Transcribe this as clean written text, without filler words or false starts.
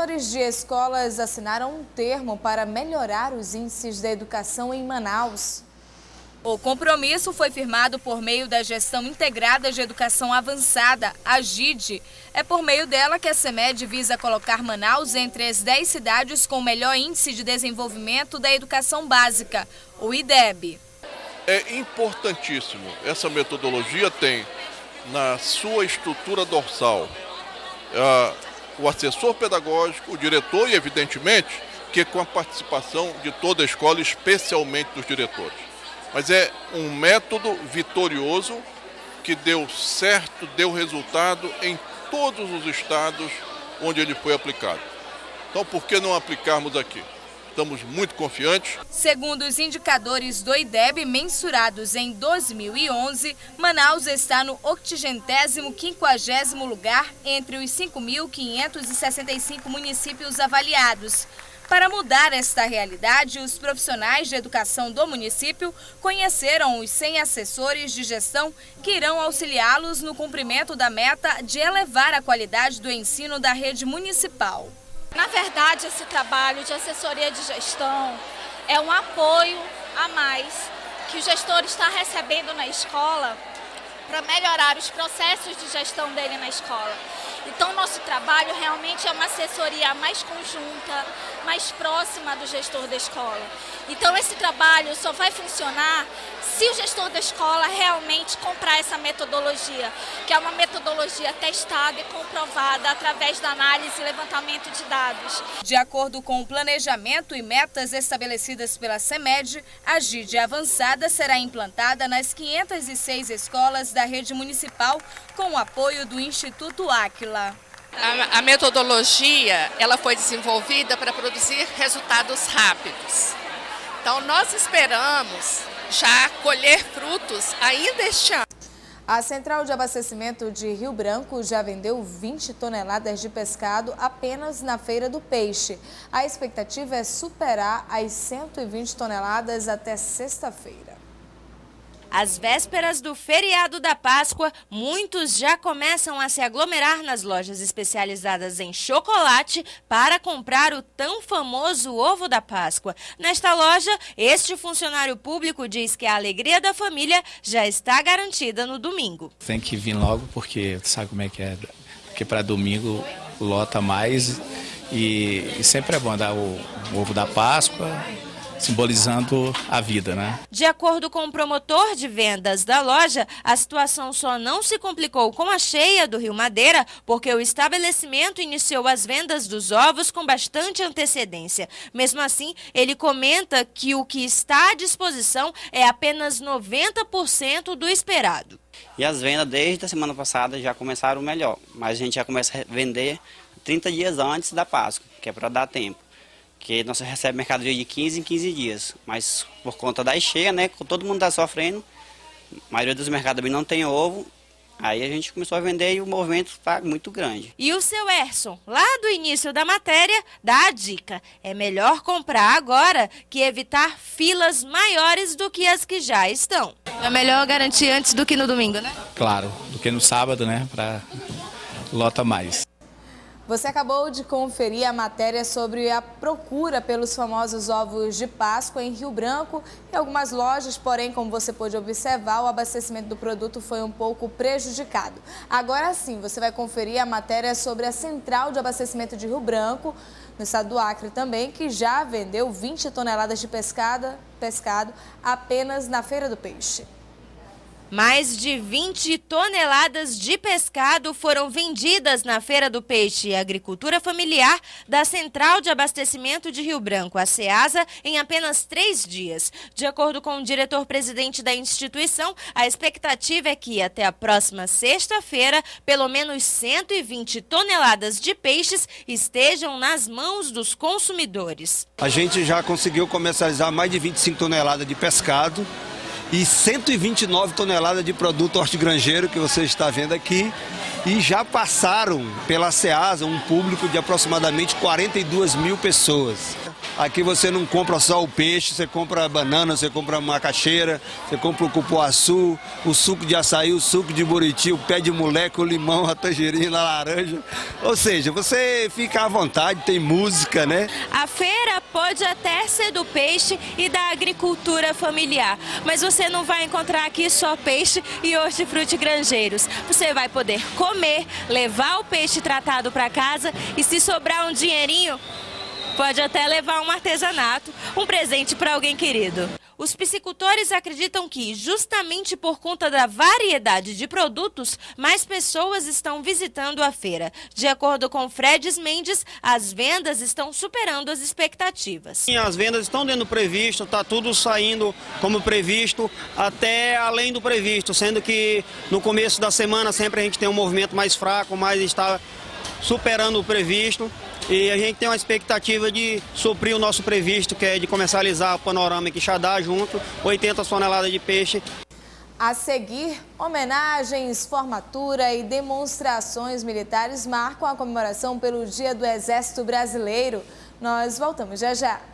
Professores de escolas assinaram um termo para melhorar os índices da educação em Manaus. O compromisso foi firmado por meio da Gestão Integrada de Educação Avançada, a GID. É por meio dela que a CEMED visa colocar Manaus entre as 10 cidades com o melhor índice de desenvolvimento da educação básica, o IDEB. É importantíssimo. Essa metodologia tem na sua estrutura dorsal o assessor pedagógico, o diretor e, evidentemente, que com a participação de toda a escola, especialmente dos diretores. Mas é um método vitorioso que deu certo, deu resultado em todos os estados onde ele foi aplicado. Então, por que não aplicarmos aqui? Estamos muito confiantes. Segundo os indicadores do IDEB mensurados em 2011, Manaus está no 85º lugar entre os 5.565 municípios avaliados. Para mudar esta realidade, os profissionais de educação do município conheceram os 100 assessores de gestão que irão auxiliá-los no cumprimento da meta de elevar a qualidade do ensino da rede municipal. Na verdade, esse trabalho de assessoria de gestão é um apoio a mais que o gestor está recebendo na escola para melhorar os processos de gestão dele na escola. Então, nosso trabalho realmente é uma assessoria mais conjunta, mais próxima do gestor da escola. Então, esse trabalho só vai funcionar se o gestor da escola realmente comprar essa metodologia, que é uma metodologia testada e comprovada através da análise e levantamento de dados. De acordo com o planejamento e metas estabelecidas pela CEMED, a GID avançada será implantada nas 506 escolas da rede municipal com o apoio do Instituto Áquila. A metodologia ela foi desenvolvida para produzir resultados rápidos. Então, nós esperamos já colher frutos ainda este ano. A Central de Abastecimento de Rio Branco já vendeu 20 toneladas de pescado apenas na Feira do Peixe. A expectativa é superar as 120 toneladas até sexta-feira. Às vésperas do feriado da Páscoa, muitos já começam a se aglomerar nas lojas especializadas em chocolate para comprar o tão famoso ovo da Páscoa. Nesta loja, este funcionário público diz que a alegria da família já está garantida no domingo. Tem que vir logo porque sabe como é que é, porque para domingo lota mais e sempre é bom dar o ovo da Páscoa, simbolizando a vida, né? De acordo com o promotor de vendas da loja, a situação só não se complicou com a cheia do Rio Madeira, porque o estabelecimento iniciou as vendas dos ovos com bastante antecedência. Mesmo assim, ele comenta que o que está à disposição é apenas 90% do esperado. E as vendas desde a semana passada já começaram melhor, mas a gente já começa a vender 30 dias antes da Páscoa, que é para dar tempo. Que nós recebemos mercadoria de 15 em 15 dias, mas por conta da cheia, né, todo mundo está sofrendo, a maioria dos mercados também não tem ovo, aí a gente começou a vender e o movimento está muito grande. E o seu Erson, lá do início da matéria, dá a dica, é melhor comprar agora que evitar filas maiores do que as que já estão. É melhor garantir antes do que no domingo, né? Claro, do que no sábado, né, para lota mais. Você acabou de conferir a matéria sobre a procura pelos famosos ovos de Páscoa em Rio Branco e algumas lojas, porém, como você pôde observar, o abastecimento do produto foi um pouco prejudicado. Agora sim, você vai conferir a matéria sobre a Central de Abastecimento de Rio Branco, no estado do Acre também, que já vendeu 20 toneladas de pescado apenas na Feira do Peixe. Mais de 20 toneladas de pescado foram vendidas na Feira do Peixe e Agricultura Familiar da Central de Abastecimento de Rio Branco, a CEASA, em apenas 3 dias. De acordo com o diretor-presidente da instituição, a expectativa é que até a próxima sexta-feira, pelo menos 120 toneladas de peixes estejam nas mãos dos consumidores. A gente já conseguiu comercializar mais de 25 toneladas de pescado e 129 toneladas de produto hortigranjeiro que você está vendo aqui, e já passaram pela CEASA um público de aproximadamente 42 mil pessoas. Aqui você não compra só o peixe, você compra banana, você compra macaxeira, você compra o cupuaçu, o suco de açaí, o suco de buriti, o pé de moleque, o limão, a tangerina, a laranja. Ou seja, você fica à vontade, tem música, né? A feira pode até ser do peixe e da agricultura familiar, mas você não vai encontrar aqui só peixe e hortifruti grangeiros. Você vai poder comer, levar o peixe tratado para casa e, se sobrar um dinheirinho, pode até levar um artesanato, um presente para alguém querido. Os piscicultores acreditam que, justamente por conta da variedade de produtos, mais pessoas estão visitando a feira. De acordo com Fredes Mendes, as vendas estão superando as expectativas. As vendas estão dentro do previsto, está tudo saindo como previsto, até além do previsto, sendo que no começo da semana sempre a gente tem um movimento mais fraco, mas está superando o previsto. E a gente tem uma expectativa de suprir o nosso previsto, que é de comercializar o Panorama e Quixadá junto, 80 toneladas de peixe. A seguir, homenagens, formatura e demonstrações militares marcam a comemoração pelo Dia do Exército Brasileiro. Nós voltamos já já.